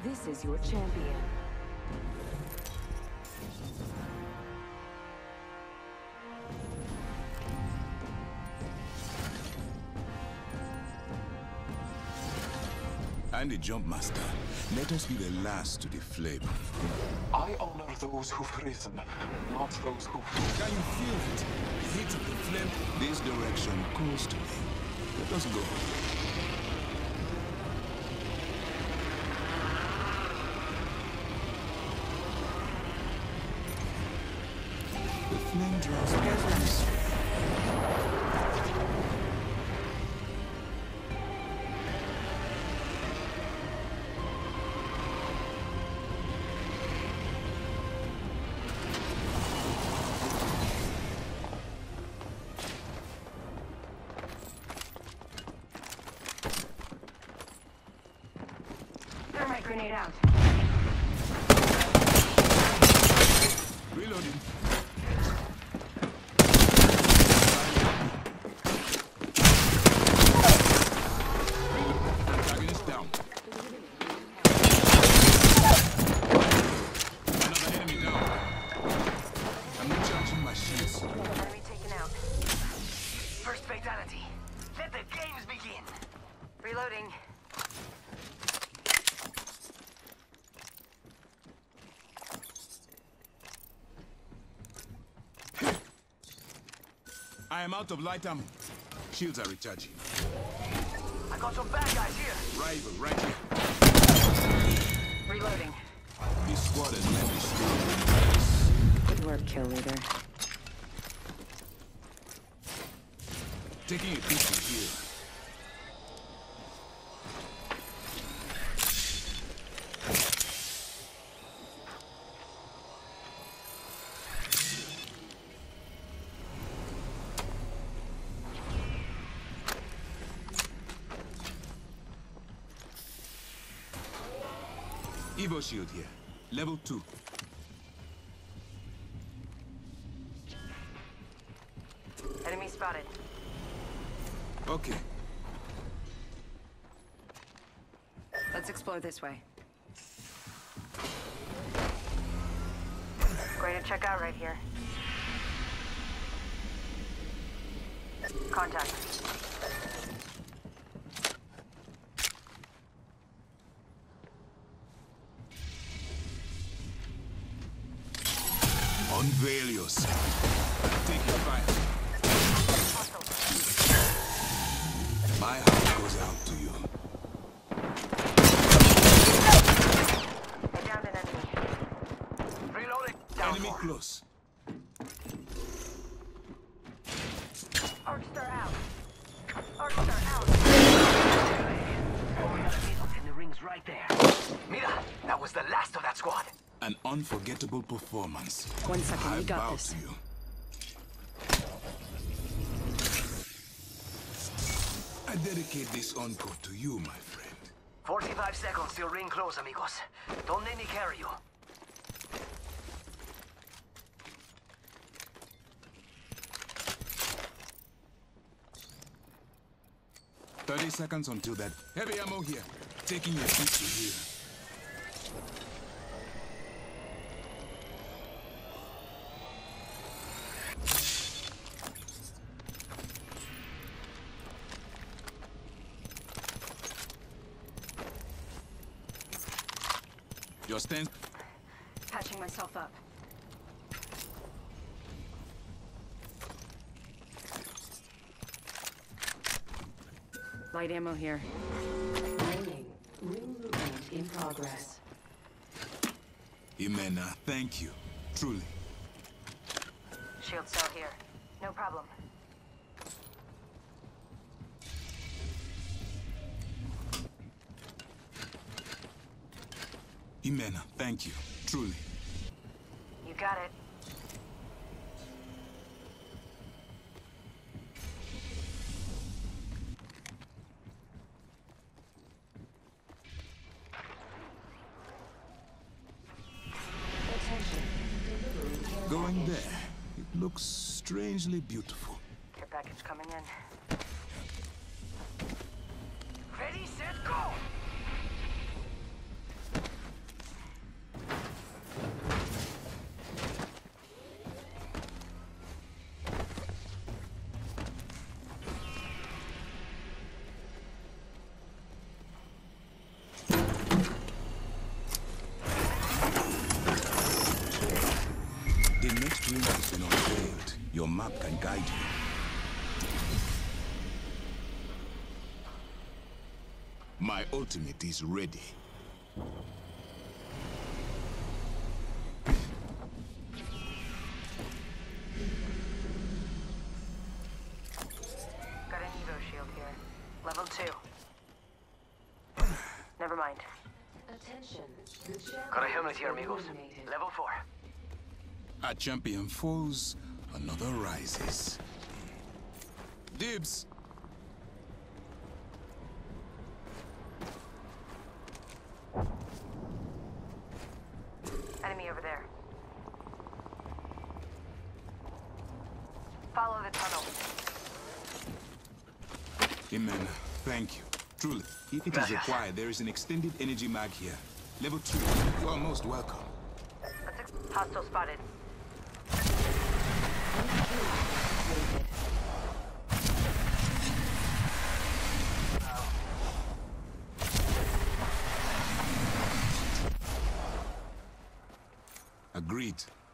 This is your champion. And the Jump Master, let us be the last to deflame. I honor those who've risen, not those who... Can you feel it? The heat of the flame? This direction calls to me. Let us go. The flame draws me from this way. Grenade out. Reloading. Antagonist down. Another enemy down. I'm recharging my shields. Enemy taken out. First fatality. Let the games begin. Reloading. I am out of light ammo. Shields are recharging. I got some bad guys here. Rival right here. Reloading. This squad has left me still. Good work, kill leader. Taking a peek from here. Evo shield here. Level 2. Enemy spotted. Okay. Let's explore this way. Great to check out right here. Contact. Unveil yourself. Take your fire. My heart goes out to you. I downed an enemy. Reloading. Down Enemy four. close. Arcstar out. Arcstar out. And the ring's right there. Mira, that was the last of that squad. An unforgettable performance. 1 second, I we got bow this. to you. I dedicate this encore to you, my friend. 45 seconds till ring close, amigos. Don't let me carry you. "30 seconds until that. Heavy ammo here. Taking your feet to here. Your stance. Patching myself up. Light ammo here. Warning. Ring movement in progress. Imena, thank you. Truly. Shield cell here. No problem. Imena, thank you. Truly. You got it. Attention. Delivery care Going package. there. It looks strangely beautiful. Care package coming in. Ready, set, go! map can guide you. My ultimate is ready. Got an Evo shield here. Level 2. Never mind. Attention. The champion Got a helmet here, amigos. eliminated. Level 4. A champion falls, another rises. Dibs! Enemy over there. Follow the tunnel. Amen. Thank you. Truly. If it is Gracias. required, there is an extended energy mag here. Level 2. You are most welcome. Hostile spotted. Agreed.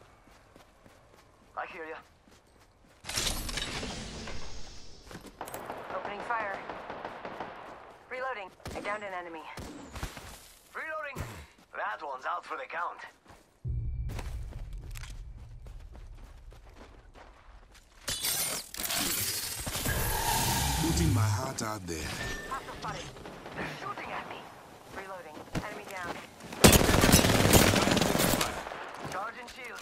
I hear ya. Opening fire. Reloading. I downed an enemy. Reloading. That one's out for the count. Putting my heart out there. Hostile spotted. They're shooting at me. Reloading. Enemy down. Charging shield.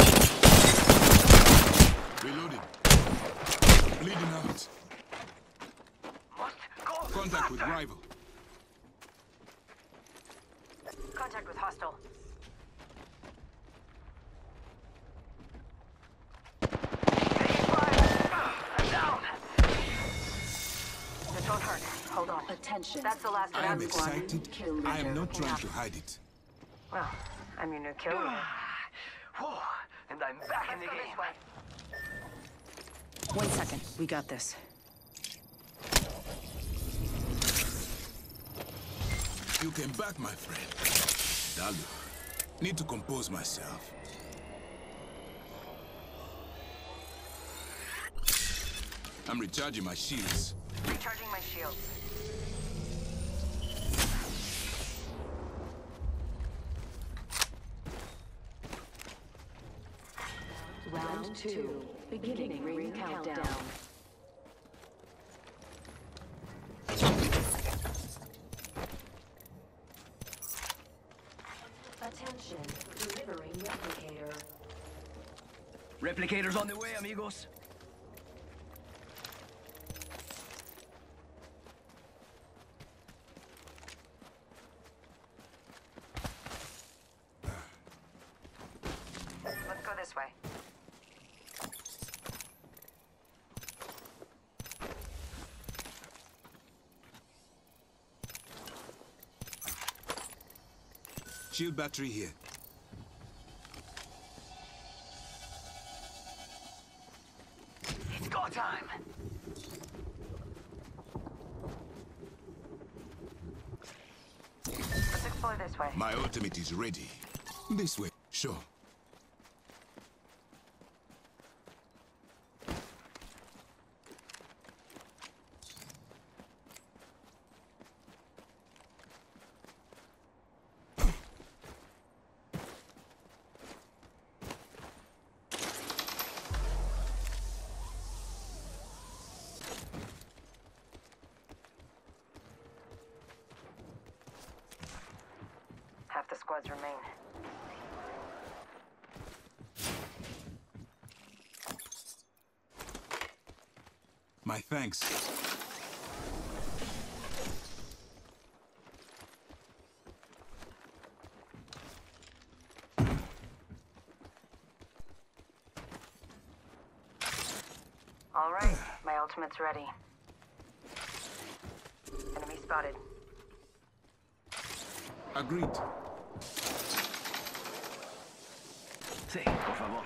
Reloading. Bleeding out. Must go Contact with faster. rival. Contact with hostile. Taking fire. I'm down. This won't hurt. Hold on. Attention. That's the last I am round squad. excited. Kill I am leader. not trying to hide it. Well, I'm your new kill leader. Whew. And I'm back in the Let's go game. this way. 1 second. We got this. You came back, my friend. Dalu. Need to compose myself. I'm recharging my shields. Recharging my shields. Round 2. Beginning ring countdown. Attention. Delivering replicator. Replicators on the way, amigos. Let's go this way. Shield battery here. It's go time. Let's explore this way. My ultimate is ready. This way. Sure. Half the squads remain. My thanks. All right, my ultimate's ready. Enemy spotted. Agreed. Sí, por favor.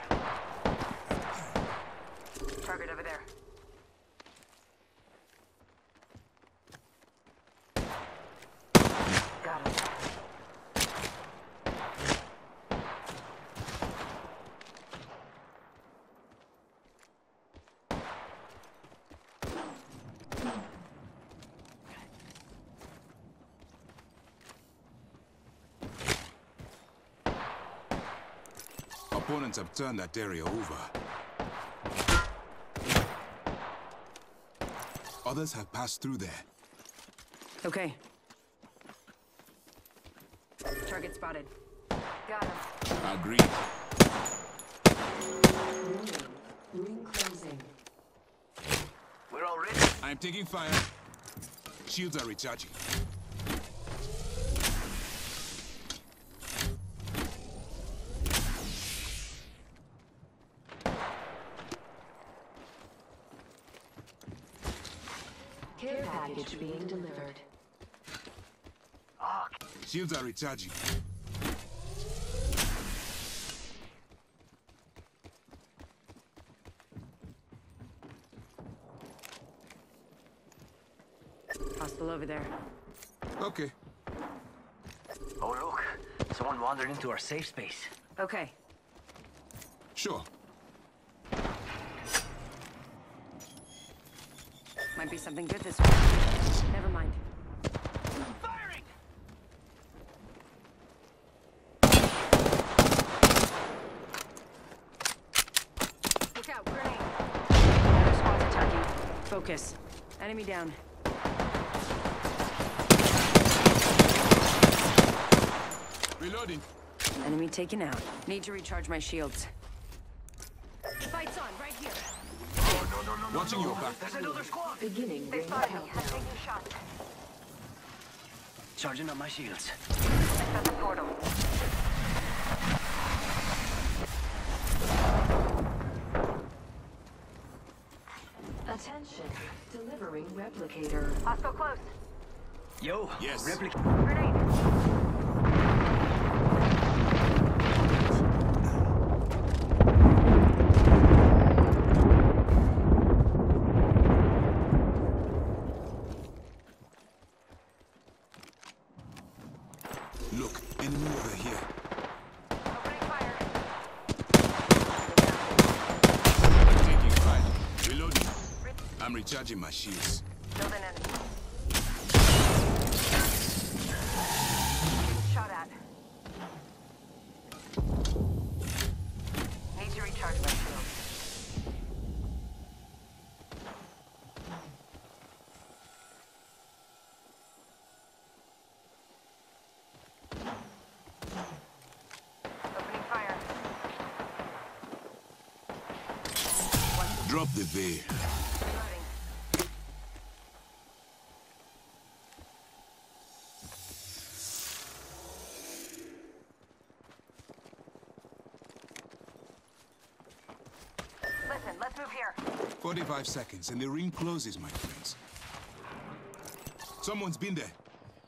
Target over there. Got him. opponents have turned that area over. Others have passed through there. Okay. Target spotted. Got him. Agreed. Warning. Ring closing. We're all ready. I'm taking fire. Shields are recharging. Care package being delivered. Oh, Shields are recharging. Hostile over there. Okay. oh look. Someone wandered into our safe space. Okay. Sure. Might be something good this way. Never mind. Firing! Look out, grenade! Another squad's attacking. Focus. Enemy down. Reloading. Enemy taken out. Need to recharge my shields. Fight's on, right here. No. Watching your back. There's another squad. Beginning They ring spotted me. I'm countdown. taking shots. Charging up my shields. At the portal. Attention. Delivering replicator. Hostile close. Yo. Yes. Grenade. Look, enemy over here. Opening fire. Taking fire. Reloading. I'm recharging my shields. Killed an enemy. Shot at. Need to recharge my shield. Opening fire. Drop the veil. Reloading. Listen, let's move here. 45 seconds and the ring closes, my friends. Someone's been there.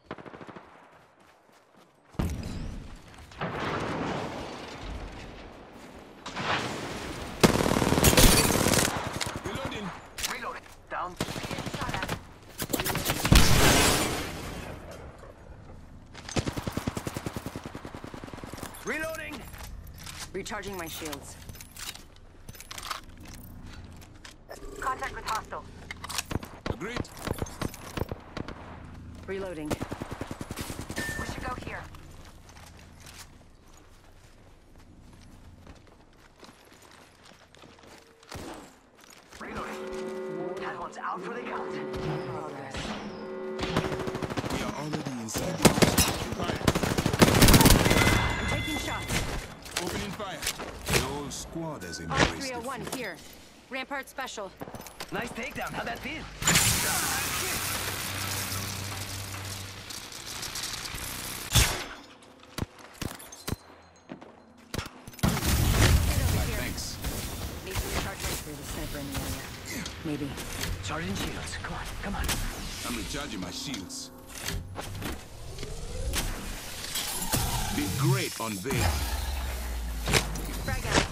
Reloading. Reloading. Down. Shot at. Reloading. Recharging my shields. Contact with hostile. Agreed. Reloading. We should go here. Reloading. That one's out for the count. Progress. We are already inside the fire. I'm taking shots. Opening fire. The whole squad has embraced the R301 here. Rampart special. Nice takedown. How'd that feel? Get over here. Thanks. Need to recharge my spirit. A sniper in the area. Maybe. Charging shields. Come on. Come on. I'm recharging my shields. Been great on veil. Frag out.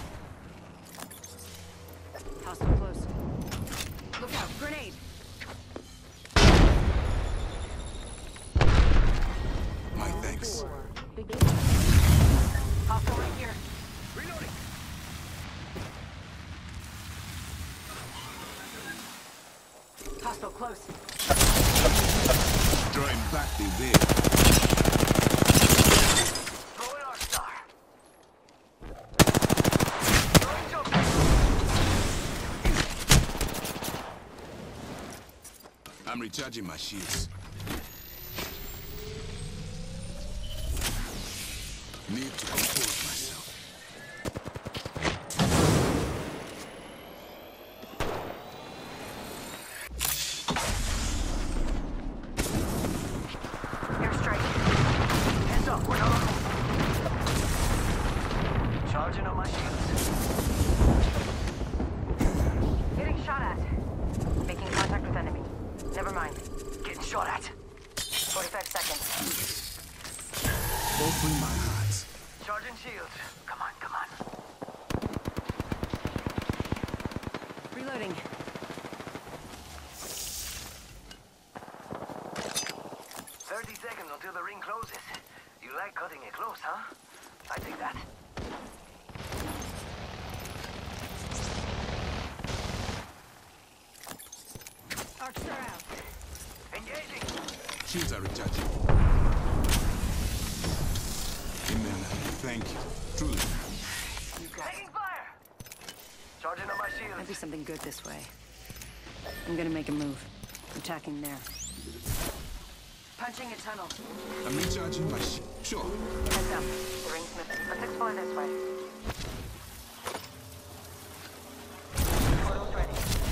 Hostile close. Look out. Grenade. My thanks. Beginning. Hostile right here. Reloading. Hostile close. Drawing back the veil. Throwing our star. I'm recharging my shields. Need to compose myself. Airstrike. Heads up, we're not on hold. Charging on my shields. Getting shot at. Making contact with enemy. Never mind. Getting shot at. 45 seconds. Open my heart. Charging shields. Come on, come on. Reloading. 30 seconds until the ring closes. You like cutting it close, huh? I dig that. Arcs are out. Engaging. Shields are recharging. Amen. Thank you. Truly. You got it. Taking fire. Charging on my shields. Might be something good this way. I'm gonna make a move. Attacking there. Punching a tunnel. I'm recharging my shield. Sure. Heads up. The ring's missing. Let's explore this way. Portal's ready.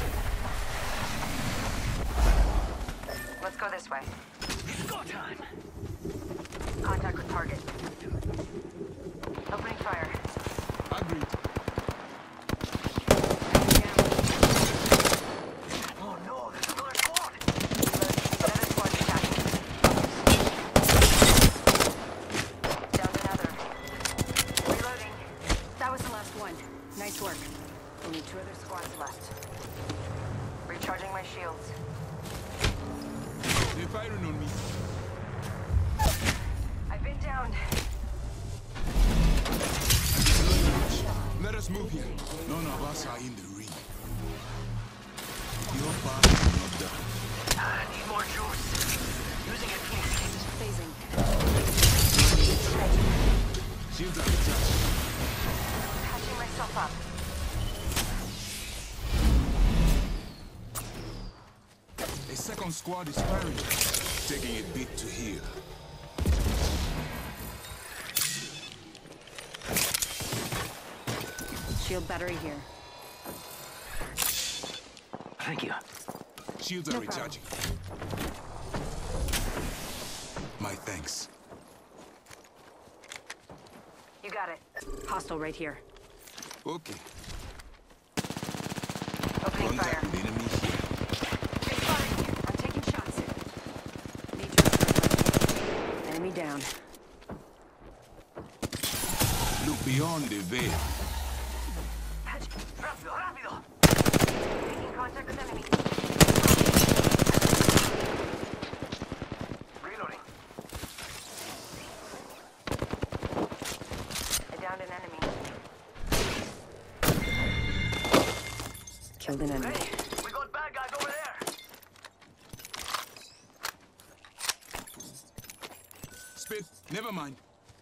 Let's go this way. It's go time. Contact with target. Opening fire. Agreed. Oh no, there's another squad. Another squad attacking. Down another. Reloading. That was the last one. Nice work. Only 2 other squads left. Recharging my shields. They're firing on me. I've been downed. Let us move here. None of us are in the ring. Your part is not done. Need more juice. Using it, please. Phasing. Shields are recharging. Patching myself up. A second squad is firing. Taking a bit to heal. Shield battery here. Thank you. Shields are No problem. recharging. My thanks. You got it. Hostile right here. Okay. Opening fire. Contact with enemy here. It's fine. I'm taking shots. Need to return. Enemy down. Look beyond the veil. Patch. Rápido, rápido. Making contact with enemy. Reloading. I downed an enemy. Killed an enemy. Hey, we got bad guys over there. Spit, never mind.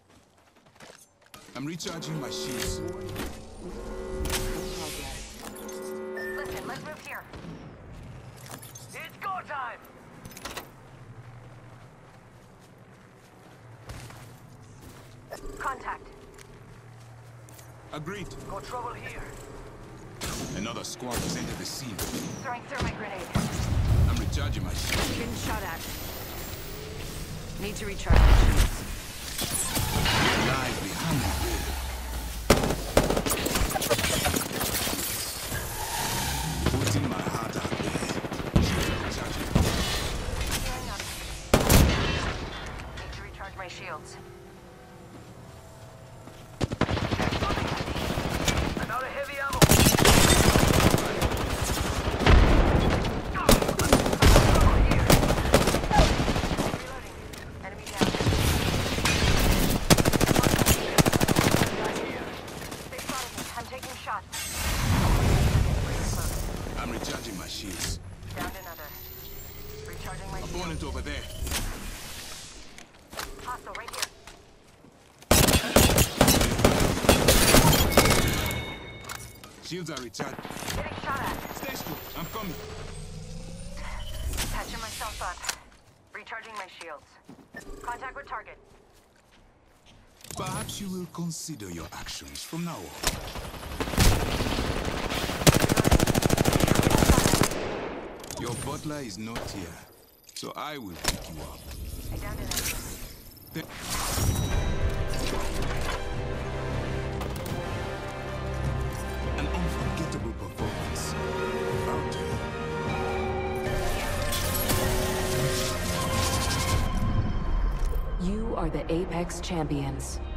I'm recharging my shields. Listen, let's move here. It's go time. Contact. Agreed. Got trouble here. Another squad has entered the scene. Throwing thermite grenade. I'm recharging my shields. Getting shot at. Need to recharge my shields. Lies behind the veil. Putting my heart out there. Recharging. Healing up. Need to recharge my shields. I'm out of heavy ammo. Reloading. Enemy down. They spotted me. I'm taking shots. I'm recharging my shields. Downed another. Recharging my shields. Opponent over there. Hostile right here. Shields are recharged. Getting shot at. Stay still. I'm coming. Patching myself myself up. Recharging my shields. Contact with target. Perhaps you will consider your actions from now on. Your butler is not here, so I will pick you up. I downed an enemy. An unforgettable performance. Bounty. You are the Apex Champions.